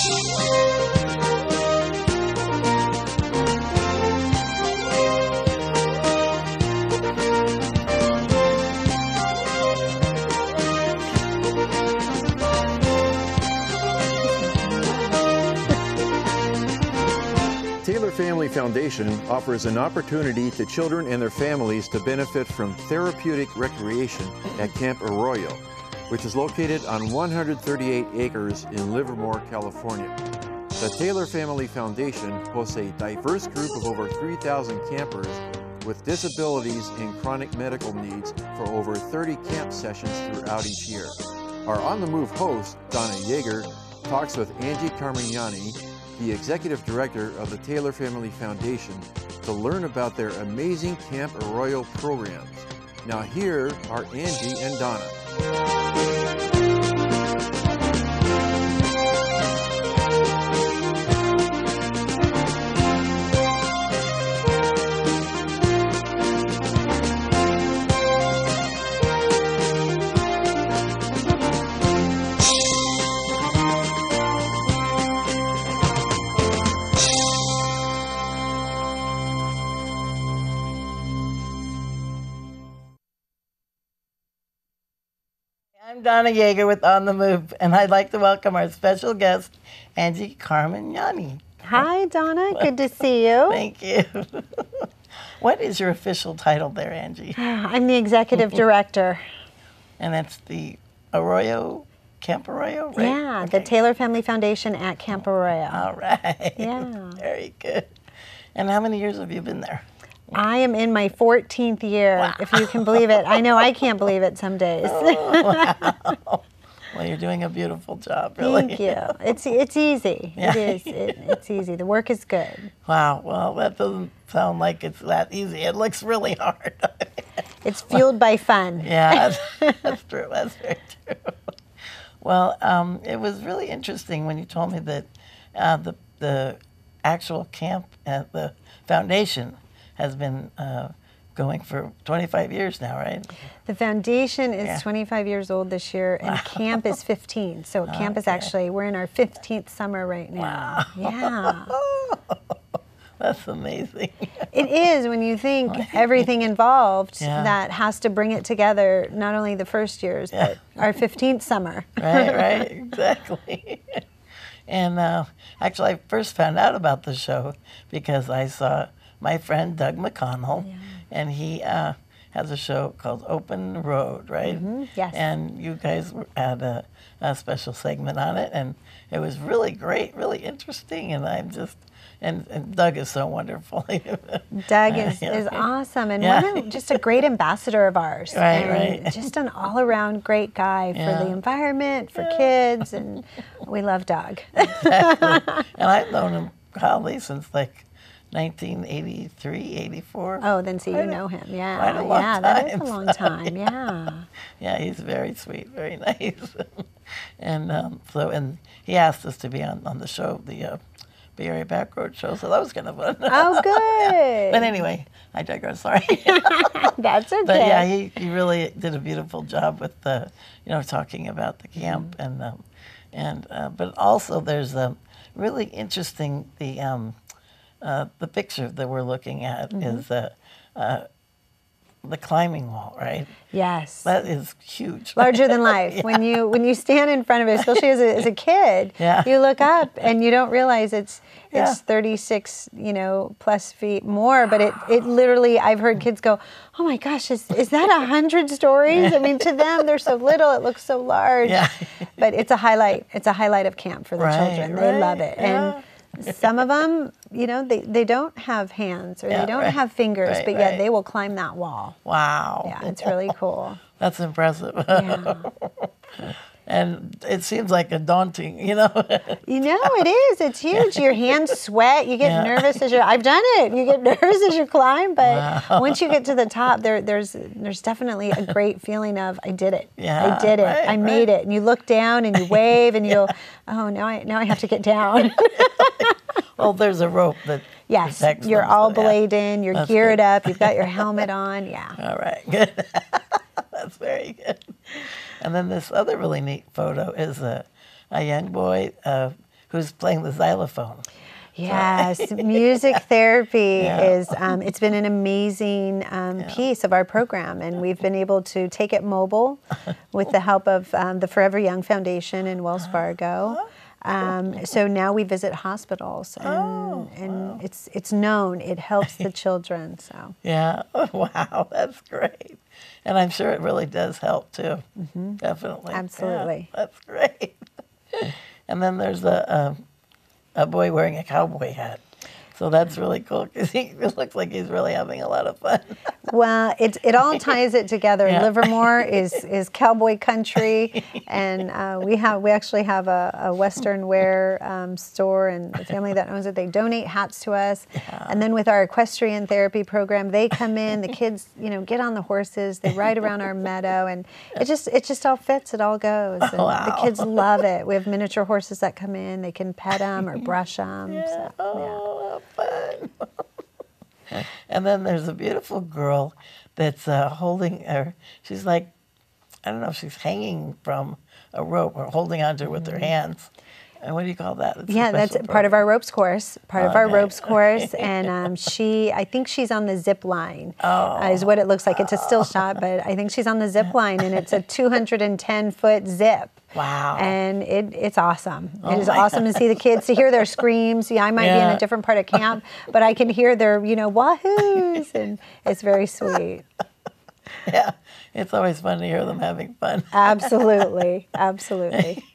Taylor Family Foundation offers an opportunity to children and their families to benefit from therapeutic recreation at Camp Arroyo, which is located on 138 acres in Livermore, California. The Taylor Family Foundation hosts a diverse group of over 3,000 campers with disabilities and chronic medical needs for over 30 camp sessions throughout each year. Our On the Move host, Donna Yeager, talks with Angie Carmignani, the Executive Director of the Taylor Family Foundation, to learn about their amazing Camp Arroyo programs. Now here are Angie and Donna. I'm Donna Yeager with On the Move, and I'd like to welcome our special guest, Angie Carmignani. Hi, Donna. Good to see you. Thank you. What is your official title there, Angie? I'm the Executive Director. And that's the Arroyo, Camp Arroyo, right? Yeah, okay. the Taylor Family Foundation at Camp Arroyo. All right. Yeah. Very good. And how many years have you been there? I am in my 14th year, Wow. if you can believe it. I know I can't believe it some days. Oh, wow. Well, you're doing a beautiful job, really. Thank you. It's easy. Yeah. It is. It's easy. The work is good. Wow. Well, that doesn't sound like it's that easy. It looks really hard. It's fueled by fun. Yeah, that's true. That's very true. Well, it was really interesting when you told me that the actual camp at the foundation has been going for 25 years now, right? The foundation is Yeah. 25 years old this year, and camp is 15. So camp is actually, we're in our 15th summer right now. Wow. Yeah. That's amazing. It is when you think everything involved Yeah. that has to bring it together, not only the first years, but our 15th summer. Right, exactly. And actually, I first found out about the show because I saw my friend Doug McConnell, and he has a show called Open Road, right? Yes. And you guys had a special segment on it, and it was really great, really interesting, and I'm just, and Doug is so wonderful. Doug is awesome, and just a great ambassador of ours. Right. Just an all-around great guy for the environment, for kids, and we love Doug. Exactly. And I've known him probably since like 1983, 84. Oh, then see, you know him. Yeah, Quite a long yeah, that is time. a long time. Yeah. Yeah, he's very sweet, very nice. And and he asked us to be on the show, the Bay Area Back Road show, so that was kind of fun. Oh, good. But anyway, I digress, sorry. That's okay. But yeah, he really did a beautiful job with talking about the camp, and but also there's really interesting the picture that we're looking at is the climbing wall, right? Yes. That is huge. Larger than life. When you stand in front of it, especially as a kid, you look up and you don't realize it's 36 plus feet more, but it literally, I've heard kids go, oh my gosh, is that 100 stories? I mean, to them they're so little, it looks so large. Yeah. But it's a highlight of camp for the children. They love it. Yeah. And some of them, they don't have hands or they don't have fingers, but yet they will climb that wall. Wow. Yeah, it's really cool. That's impressive. Yeah. And it seems like a daunting, it is. It's huge. Your hands sweat. You get nervous I've done it. You get nervous as you climb, but once you get to the top, there's definitely a great feeling of I did it. Yeah, I did it. right, I made it. And you look down and you wave and you go, oh, now I have to get down. Well, there's a rope that protects you're them, all so, belayed in. You're geared up. You've got your helmet on. Yeah. All right, good. That's very good. And then this other really neat photo is a young boy who's playing the xylophone. Yes, music therapy is, it's been an amazing piece of our program, and we've been able to take it mobile with the help of the Forever Young Foundation in Wells Fargo. So now we visit hospitals, and it's known it helps the children. So yeah, wow, that's great, and I'm sure it really does help too. Definitely, absolutely, that's great. And then there's a boy wearing a cowboy hat. So that's really cool because he looks like he's really having a lot of fun. Well, it all ties it together. Yeah. Livermore is cowboy country, and we actually have a Western wear store, and the family that owns it, they donate hats to us. Yeah. And then with our equestrian therapy program, they come in, the kids, get on the horses, they ride around our meadow, and it just all fits, it all goes. And wow. The kids love it. We have miniature horses that come in, they can pet them or brush them. Yeah. So, fun. And then there's a beautiful girl that's holding her. She's like, I don't know if she's hanging from a rope or holding onto her with her hands. And what do you call that? That's part of our ropes course. And I think she's on the zip line. Is what it looks like. It's a still shot, but I think she's on the zip line, and it's a 210-foot zip. Wow. And it's awesome. It is awesome to see the kids, to hear their screams. Yeah, I might be in a different part of camp, but I can hear their, wahoos, and it's very sweet. Yeah, it's always fun to hear them having fun. Absolutely, absolutely.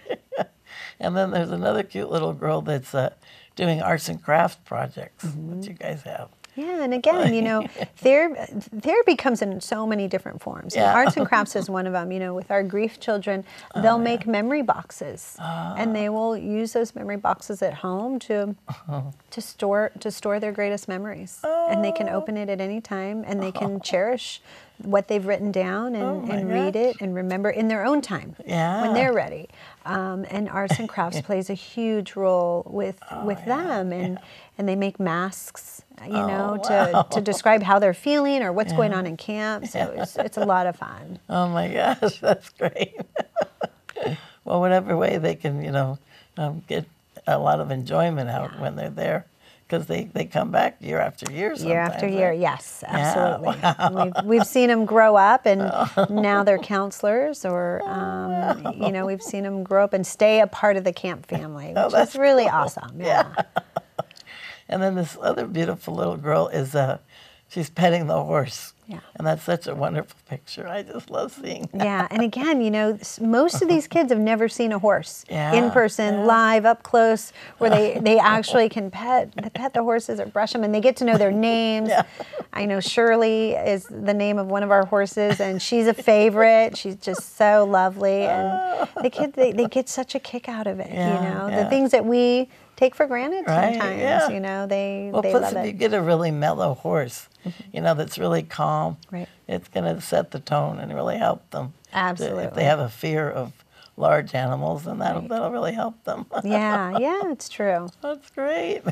And then there's another cute little girl that's doing arts and crafts projects that you guys have. Yeah, and again, therapy comes in so many different forms. Yeah. Arts and crafts is one of them. With our grief children, they'll make memory boxes, and they will use those memory boxes at home to store their greatest memories. And they can open it at any time, and they can cherish what they've written down and read it and remember in their own time when they're ready. And arts and crafts plays a huge role with them, and they make masks, to describe how they're feeling or what's going on in camp. So it's a lot of fun. Oh my gosh, that's great. Well, whatever way they can, get a lot of enjoyment out when they're there. Because they come back year after year sometimes. Year after year, right? Yes, absolutely. Yeah, wow. We've seen them grow up, and now they're counselors, or, we've seen them grow up and stay a part of the camp family, which is really awesome. Yeah. And then this other beautiful little girl is, she's petting the horse. Yeah. And that's such a wonderful picture. I just love seeing that. Yeah, and again, most of these kids have never seen a horse in person, live, up close, where they actually can pet the horses or brush them, and they get to know their names. Yeah. I know Shirley is the name of one of our horses, and she's a favorite. She's just so lovely, and the kids, they get such a kick out of it, the things that we take for granted sometimes, they plus love if it. you get a really mellow horse, that's really calm, it's going to set the tone and really help them. Absolutely. If they have a fear of large animals, then that'll really help them. Yeah, it's true. That's great.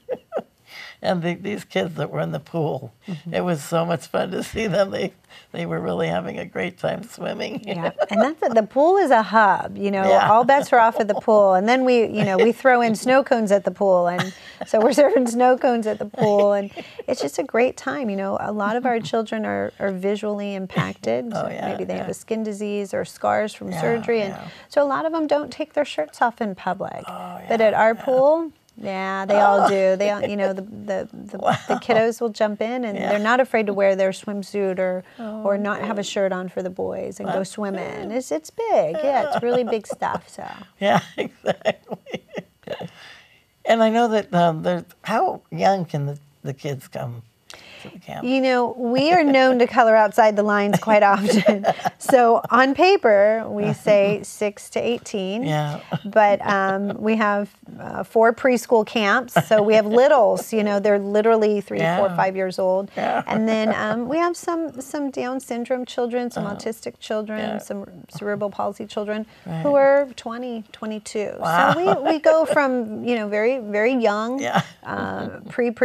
And these kids that were in the pool, it was so much fun to see them. They were really having a great time swimming. Yeah, and the pool is a hub. All bets are off at the pool, and then we throw in snow cones at the pool, and so we're serving snow cones at the pool, and it's just a great time. A lot of our children are visually impacted. Maybe they have a skin disease or scars from surgery, and so a lot of them don't take their shirts off in public. But at our pool. Yeah, they all do. They all, the kiddos will jump in, and they're not afraid to wear their swimsuit or not have a shirt on for the boys and go swimming. It's big. Yeah, it's really big stuff. So. Yeah, exactly. And I know that how young can the kids come to the camp? We are known to color outside the lines quite often. So on paper, we say 6 to 18. Yeah. But we have 4 preschool camps. So we have littles, they're literally 3, 4, 5 years old. Yeah. And then we have some Down syndrome children, some autistic children, some cerebral palsy children who are 20, 22. Wow. So we go from, very, very young,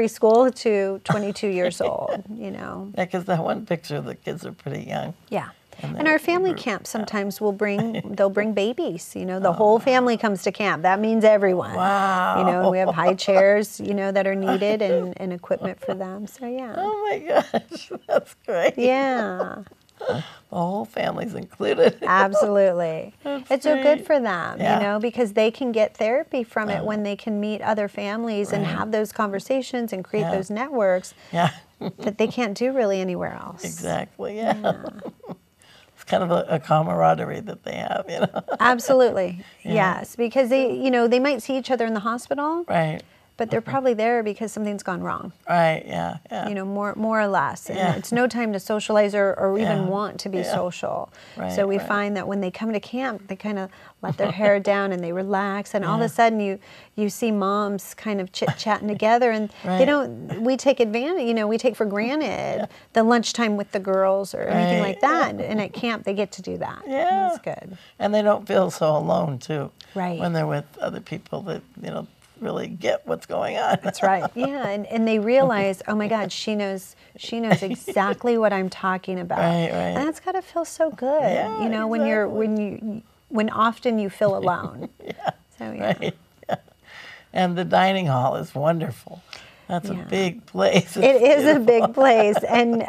preschool to 22 years old. Yeah, because that one picture, the kids are pretty young. Yeah. And our family camp sometimes they'll bring babies, the whole family comes to camp. That means everyone. Wow. And we have high chairs, that are needed and equipment for them. So yeah. Oh my gosh, that's great. Yeah. The whole family's included. Absolutely. It's so good for them, because they can get therapy from it when they can meet other families and have those conversations and create those networks that they can't do really anywhere else. Exactly, yeah. It's kind of a camaraderie that they have, Absolutely, yes, because they might see each other in the hospital. Right. But they're probably there because something's gone wrong. Right, yeah. More or less. And it's no time to socialize or even want to be social. Right, so we find that when they come to camp, they kind of let their hair down and they relax. And all of a sudden you see moms kind of chit-chatting together. And we take advantage, we take for granted the lunchtime with the girls or anything like that. And at camp, they get to do that. Yeah. That's good. And they don't feel so alone, too. Right. When they're with other people that, really get what's going on. That's right. Yeah, and they realize, oh my God, she knows exactly what I'm talking about. Right. And that's got to feel so good. Yeah, exactly. when often you feel alone. So yeah. Right. Yeah. And the dining hall is wonderful. That's a big place. It is a big place, and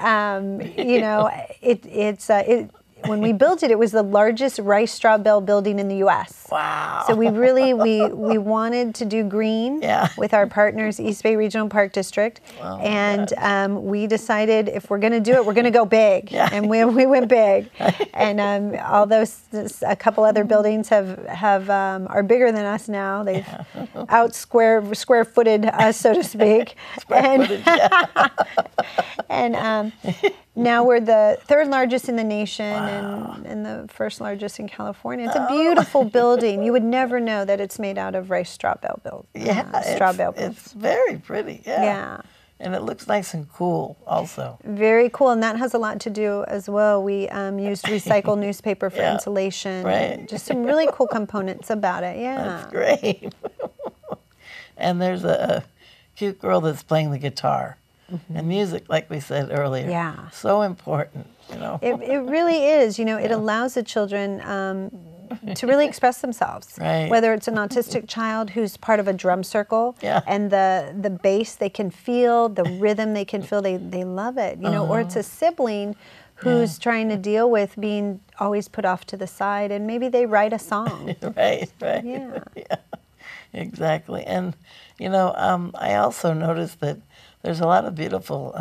when we built it, it was the largest rice straw bale building in the U.S. Wow. So we really, we wanted to do green with our partners, East Bay Regional Park District. Oh, and we decided if we're going to do it, we're going to go big. And we went big. And although a couple other buildings are bigger than us now, they've out square footed us, so to speak. And now we're the third largest in the nation and the first largest in California. It's a beautiful building. You would never know that it's made out of rice straw bale built. It's very pretty. Yeah. And it looks nice and cool also. Very cool, and that has a lot to do as well. We used recycled newspaper for insulation. Right. Just some really cool components about it. Yeah. That's great. And there's a cute girl that's playing the guitar. And music, like we said earlier, so important, It really is. It allows the children to really express themselves. Right. Whether it's an autistic child who's part of a drum circle, and the bass they can feel, the rhythm they can feel, they love it. Or it's a sibling who's trying to deal with being always put off to the side, and maybe they write a song. Right. Yeah. Exactly. And I also noticed that there's a lot of beautiful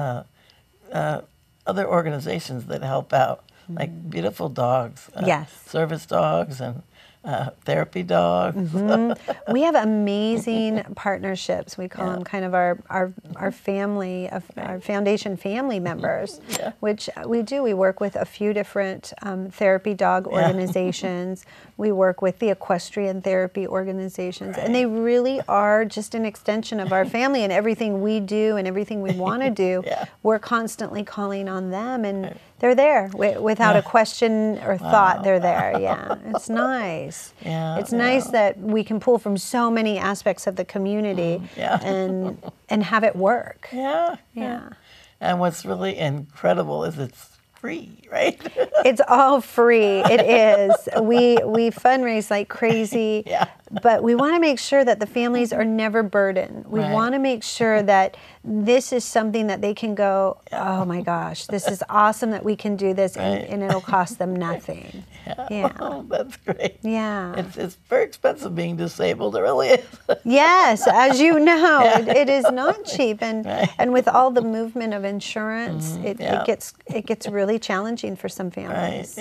other organizations that help out, like beautiful dogs, service dogs and therapy dogs. We have amazing partnerships. We call them kind of our family, our foundation family members, which we do. We work with a few different therapy dog organizations. We work with the equestrian therapy organizations, and they really are just an extension of our family, and everything we do and everything we want to do, we're constantly calling on them, and they're there without a question or thought. They're there. Yeah, it's nice. It's nice that we can pull from so many aspects of the community and have it work. Yeah. And what's really incredible is it's free, right? It's all free. It is. We fundraise like crazy, but we want to make sure that the families are never burdened. We want to make sure that this is something that they can go, oh my gosh, this is awesome that we can do this, and it'll cost them nothing. Oh, that's great. Yeah. It's very expensive being disabled. It really is. Yes, as you know, it is not cheap, and with all the movement of insurance, it gets really challenging for some families.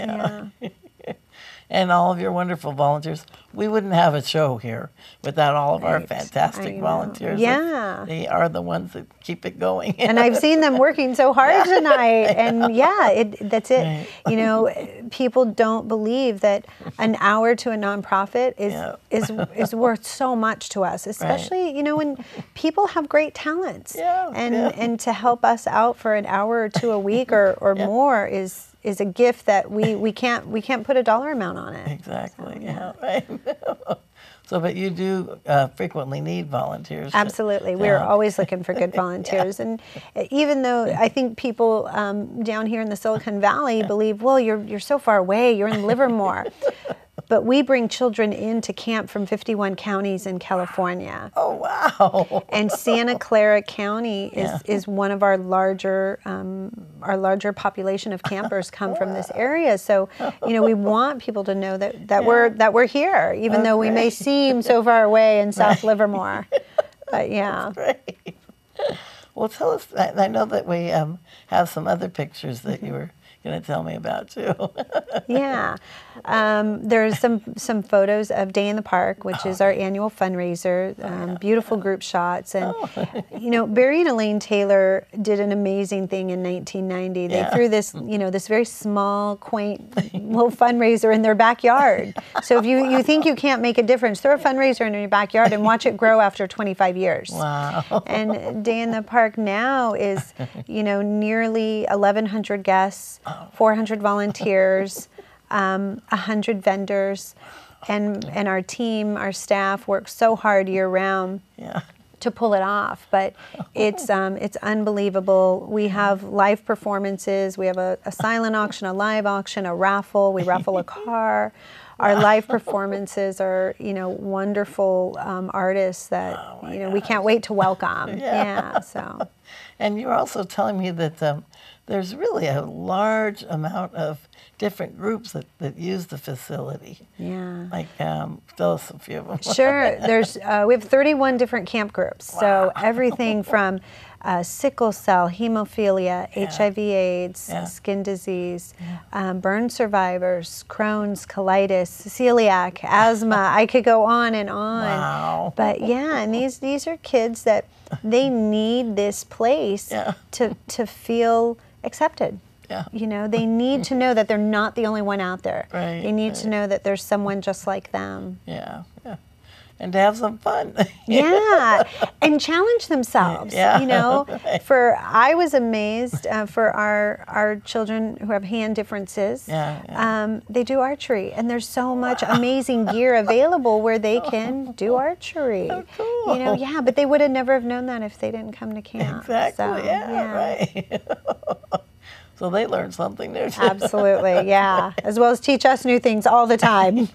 And all of your wonderful volunteers. We wouldn't have a show here without all of our fantastic volunteers. They are the ones that keep it going. And I've seen them working so hard tonight. And that's it. People don't believe that an hour to a nonprofit is worth so much to us, especially, when people have great talents. And to help us out for an hour or two a week or more is is a gift that we can't put a dollar amount on it. Exactly. So, yeah. Right. So, but you do frequently need volunteers. Absolutely. We're always looking for good volunteers. And even though I think people down here in the Silicon Valley believe, well, you're so far away, you're in Livermore. But we bring children into camp from 51 counties in California. Oh, wow. And Santa Clara County is one of our larger population of campers come from this area. So, we want people to know that we're here, even though we may seem so far away in South Livermore. But yeah. That's great. Well, tell us, I know that we have some other pictures that you were going to tell me about too. Yeah. There's some photos of Day in the Park, which is our annual fundraiser. Beautiful group shots. And, Barry and Elaine Taylor did an amazing thing in 1990. They threw this, this very small, quaint little fundraiser in their backyard. So if you think you can't make a difference, throw a fundraiser in your backyard and watch it grow after 25 years. Wow. And Day in the Park now is, nearly 1,100 guests, 400 volunteers, 100 vendors, and our team, our staff works so hard year round to pull it off. But it's unbelievable. We have live performances. We have a silent auction, a live auction, a raffle. We raffle a car. Our live performances are, wonderful artists that we can't wait to welcome. So. And you were also telling me that there's really a large amount of different groups that use the facility. Yeah. Like, tell us a few of them. Sure. We have 31 different camp groups. Wow. So everything from sickle cell, hemophilia, HIV/AIDS, skin disease, burn survivors, Crohn's, colitis, celiac, asthma. I could go on and on. Wow. But and these are kids that they need this place to feel accepted. Yeah. They need to know that they're not the only one out there. Right, they need to know that there's someone just like them. Yeah. And to have some fun. And challenge themselves. I was amazed for our children who have hand differences. They do archery, and there's so much amazing gear available where they can do archery. Oh, cool. But they would have never have known that if they didn't come to camp. Exactly. So, right. So they learn something new too. Absolutely. As well as teach us new things all the time.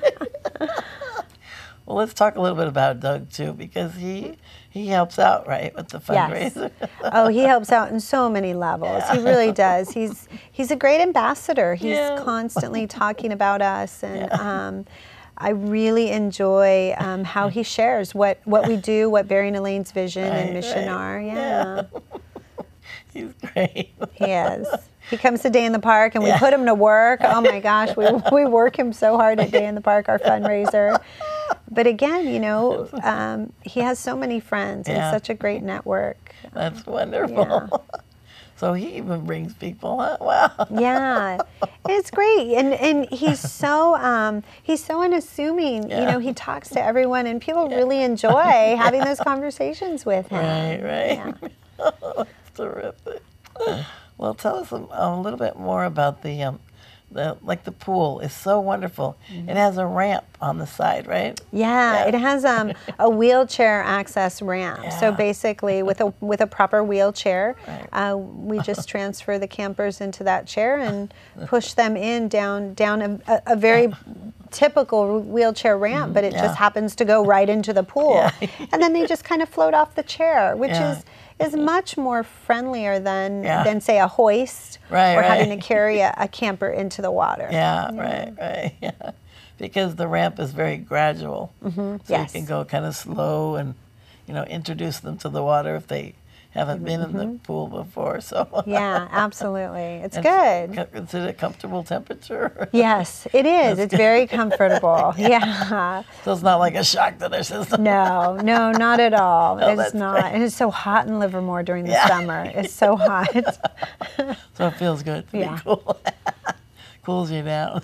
Well, let's talk a little bit about Doug too, because he helps out, right, with the fundraiser. Yes. Oh, he helps out in so many levels. He really does. He's a great ambassador. He's constantly talking about us, and I really enjoy how he shares what we do, what Barry and Elaine's vision and mission are. He's great. He is. He comes to Day in the Park, and we put him to work. Oh my gosh, we work him so hard at Day in the Park, our fundraiser. But again, he has so many friends and such a great network. That's wonderful. So he even brings people, huh? Wow. It's great, and he's so unassuming. He talks to everyone, and people really enjoy having those conversations with him. Right. That's terrific. Well, tell us a little bit more about the pool is so wonderful. It has a ramp on the side, right? It has a wheelchair access ramp. So basically, with a proper wheelchair, we just transfer the campers into that chair and push them down a very typical wheelchair ramp, but it just happens to go right into the pool. And then they just kind of float off the chair, which is much more friendlier than say a hoist or having to carry a camper into the water. Right. Because the ramp is very gradual. So you can go kind of slow and introduce them to the water if they haven't been in the pool before. So absolutely. It's good. Is it a comfortable temperature? Yes, it is. It's very comfortable. So it's not like a shock to their system. No, not at all. It's not. Great. And it's so hot in Livermore during the summer. It's so hot. So it feels good to be cool. Cools you down.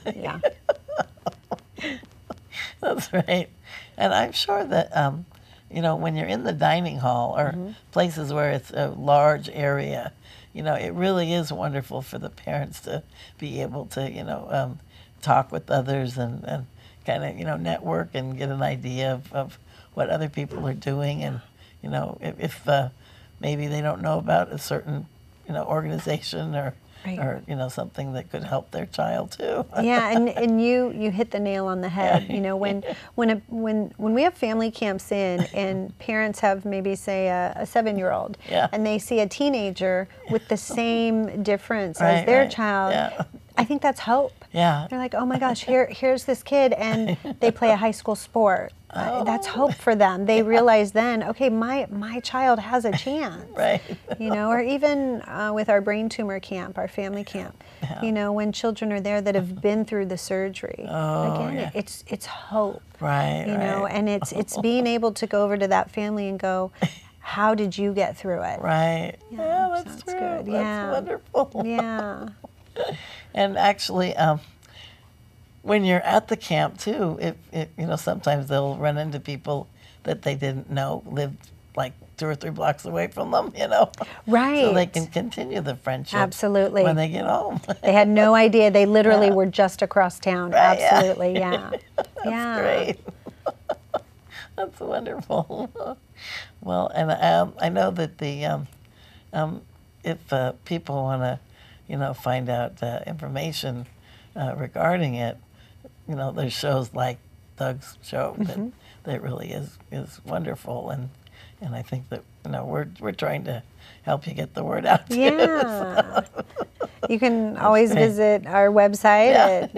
That's right. And I'm sure that when you're in the dining hall or places where it's a large area, it really is wonderful for the parents to be able to, talk with others and kind of, network and get an idea of what other people are doing. And, if maybe they don't know about a certain, organization or, Right. or something that could help their child too. Yeah, and you hit the nail on the head. When we have family camps in, and parents have maybe say a 7-year-old, Yeah. and they see a teenager with the same difference Right, as their right. child, Yeah. I think that's hope. Yeah. They're like, oh my gosh, here's this kid, and they play a high school sport. That's hope for them. They realize then, okay, my child has a chance. Right. Or even with our brain tumor camp, our family camp, when children are there that have been through the surgery. Again, it's hope. Right. Right. And it's being able to go over to that family and go, how did you get through it? Right. Yeah, so that's it's true. good. That's Yeah. wonderful. Yeah. And actually, when you're at the camp too, sometimes they'll run into people that they didn't know lived like 2 or 3 blocks away from them, Right. So they can continue the friendship. Absolutely. When they get home. They had no idea. They literally were just across town. Right, yeah. Absolutely, yeah. That's great. That's wonderful. Well, and I know that the if people want to, find out information regarding it, there's shows like Doug's show that really is wonderful, and I think that we're trying to help you get the word out. Yeah. You can always visit our website at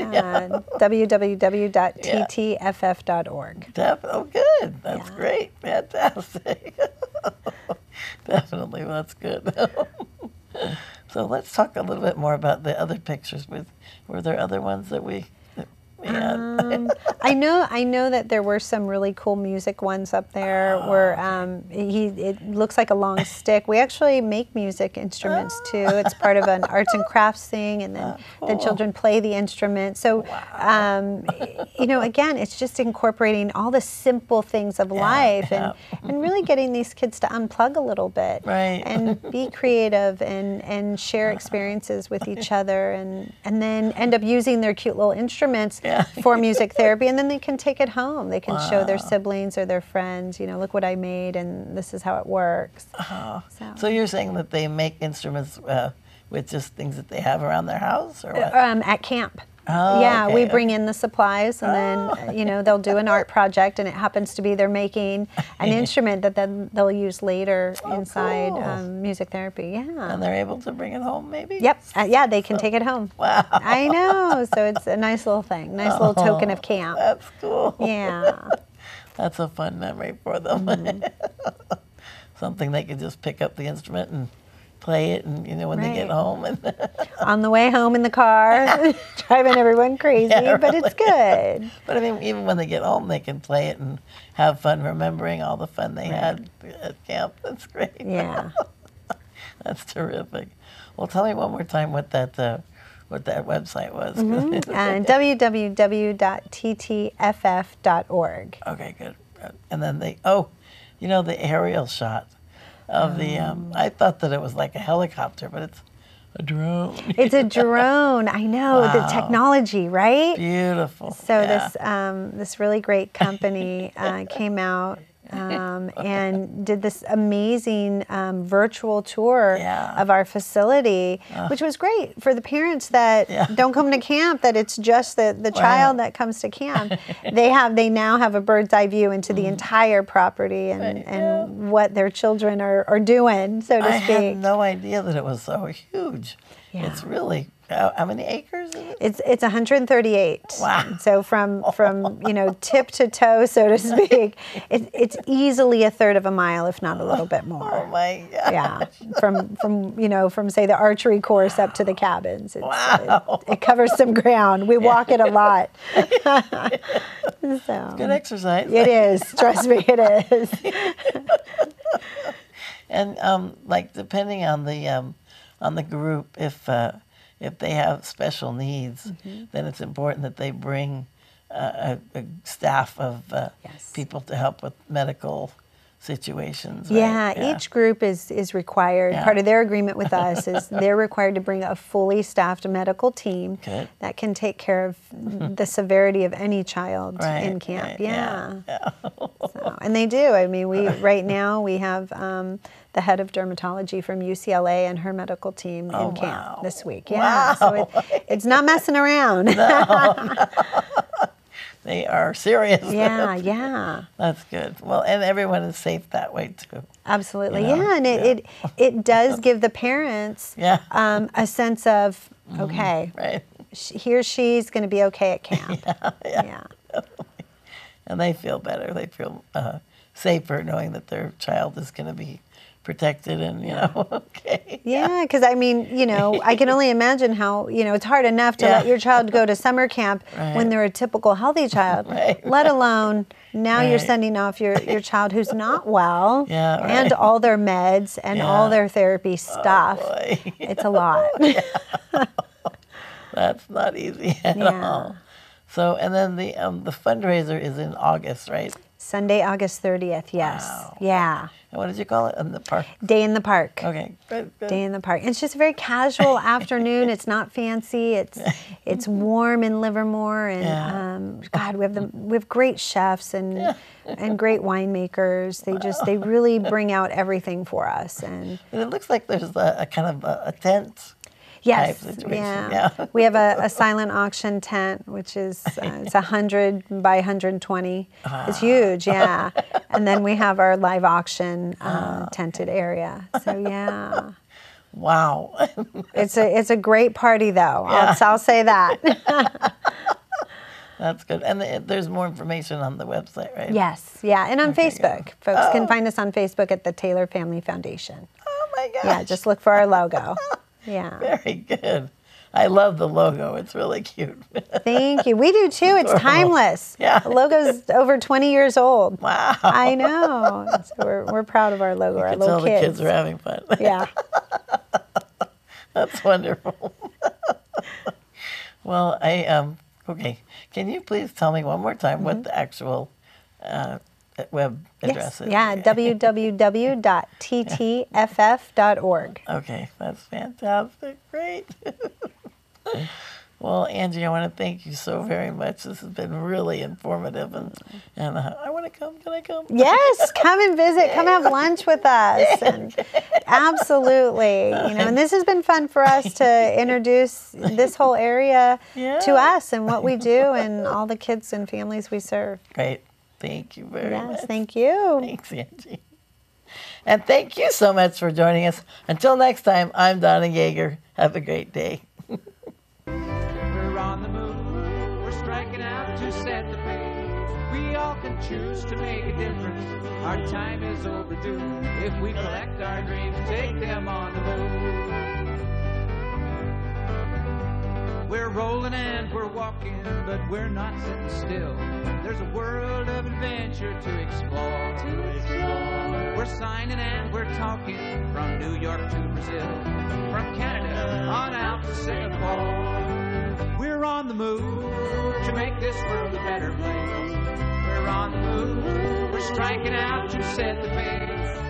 www.ttff.org. Oh, good. That's great. Fantastic. Definitely, that's good. So let's talk a little bit more about the other pictures. Were there other ones that we had? I know that there were some really cool music ones up there where it looks like a long stick. We actually make music instruments too. It's part of an arts and crafts thing, and then the children play the instrument. So, again, it's just incorporating all the simple things of life and really getting these kids to unplug a little bit, right, and be creative and share experiences with each other, and then end up using their cute little instruments for music therapy, and then they can take it home. They can show their siblings or their friends, look what I made, and this is how it works. So you're saying that they make instruments with just things that they have around their house, or what? At camp. Okay. We bring in the supplies, and then they'll do an art project, and it happens to be they're making an instrument that then they'll use later inside music therapy. Yeah. And they're able to bring it home, maybe? Yep. They can take it home. Wow. I know. So it's a nice little thing, nice little token of camp. That's cool. Yeah. That's a fun memory for them. Something they could just pick up the instrument and play it, and when they get home, and on the way home in the car, driving everyone crazy, but it's good. But I mean, even when they get home, they can play it and have fun, remembering all the fun they had at camp. That's great. Yeah. That's terrific. Well, tell me one more time what that website was. www.ttff.org. Okay, good. And then the aerial shot of the, I thought that it was like a helicopter, but it's a drone. It's a drone. I know. Wow. The technology, right? Beautiful. So this really great company came out and did this amazing virtual tour of our facility, which was great for the parents that don't come to camp, that it's just the child that comes to camp. They now have a bird's eye view into the entire property and what their children are doing, so to speak. I had no idea that it was so huge. Yeah. It's really, how many acres is it? It's 138. Wow. So from tip to toe, so to speak, it's easily a third of a mile, if not a little bit more. Oh my God. Yeah. From say the archery course up to the cabins. It covers some ground. We walk it a lot. So good exercise. It is. Trust me, it is. And depending on the group, if they have special needs, then it's important that they bring a staff of people to help with medical situations. Right? Yeah, each group is required. Part of their agreement with us is they're required to bring a fully staffed medical team that can take care of the severity of any child in camp. So, and they do. I mean, right now we have the head of dermatology from UCLA and her medical team in camp this week. Yeah, so it's not messing around. No. They are serious. Yeah. That's good. Well, and everyone is safe that way too. Absolutely, and it does give the parents a sense of, okay, he or she's going to be okay at camp. Yeah. And they feel better. They feel safer knowing that their child is going to be protected and, okay. Yeah, because I mean, I can only imagine how, it's hard enough to let your child go to summer camp when they're a typical healthy child, let alone now you're sending off your child who's not well and all their meds and all their therapy stuff. It's a lot. That's not easy at all. So, and then the fundraiser is in August, right? Sunday, August 30th, yes. Wow. Yeah. And what did you call it? In the park? Day in the park. Okay, good. Day in the park. It's just a very casual afternoon. It's not fancy. It's warm in Livermore, and God, we have great chefs and great winemakers. They really bring out everything for us. And it looks like there's a kind of a tent. Yes, type situation. We have a silent auction tent, which is it's 100 by 120. It's huge, and then we have our live auction tented area. So Wow. It's a great party though. I'll say that. That's good. And there's more information on the website, right? Yes, and on Facebook. Folks can find us on Facebook at the Taylor Family Foundation. Oh my gosh. Yeah, just look for our logo. Yeah. Very good. I love the logo. It's really cute. Thank you. We do too. It's timeless. Yeah. The logo's over 20 years old. Wow. I know. So we're proud of our logo, our little kids. The kids are having fun. Yeah. That's wonderful. Well, okay. Can you please tell me one more time what the actual web address is? Yeah, www.ttff.org. Okay, that's fantastic. Great. Well, Angie, I want to thank you so very much. This has been really informative, and I want to come. Can I come? Yes, come and visit. Come have lunch with us. And absolutely. And this has been fun for us to introduce this whole area to us and what we do and all the kids and families we serve. Great. Thank you very much. Yes, thank you. Thanks, Angie. And thank you so much for joining us. Until next time, I'm Donna Yeager. Have a great day. We're on the move. We're striking out to set the pace. We all can choose to make a difference. Our time is overdue. If we collect our dreams, take them on the move. We're rolling and we're walking, but we're not sitting still. There's a world of adventure to explore. We're signing and we're talking from New York to Brazil, from Canada on out to Singapore. We're on the move to make this world a better place. We're on the move. We're striking out to set the pace.